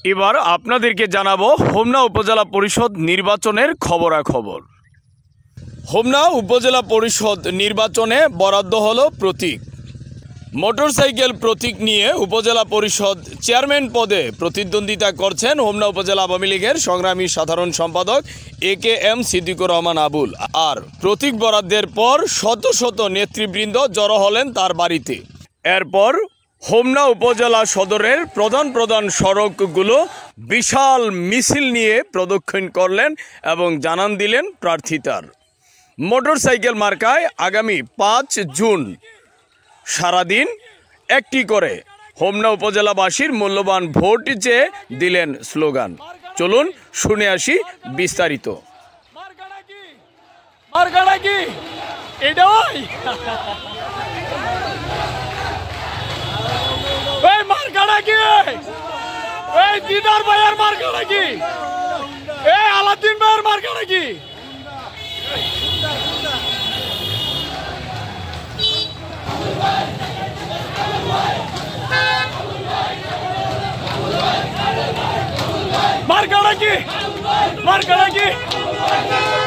এবার আপনাদেরকে জানাবো হোমনা উপজেলা পরিষদ নির্বাচনের খবরাখবর। হোমনা উপজেলা পরিষদ নির্বাচনে বরাদ্দ হলো প্রতীক। মোটরসাইকেল প্রতীক নিয়ে উপজেলা পরিষদ চেয়ারম্যান পদে প্রতিদ্বন্দ্বিতা করছেন হোমনা উপজেলা আওয়ামী লীগের সংগ্রামী সাধারণ সম্পাদক AKM সিদ্দিকুর রহমান আবুল। আর প্রতীক বরাদ্দের পর শত শত নেতৃবৃন্দ জড়ো হলেন তার বাড়িতে। এরপর হোমনা উপজেলা সদরের প্রধান সড়কগুলো বিশাল মিছিল নিয়ে প্রদক্ষিণ করলেন এবং জানান দিলেন প্রার্থিতার। মোটরসাইকেল মার্কায় আগামী 5 জুন সারাদিন একটি করে হোমনা উপজেলাবাসীর মূল্যবান ভোট চেয়ে দিলেন স্লোগান। চলুন শুনে আসি বিস্তারিত। দিদার ভাইয়ের মার্কা নাকি? আলাদিন ভাইয়ের মার্কা নাকি? মার্কা নাকি? মার্কা নাকি?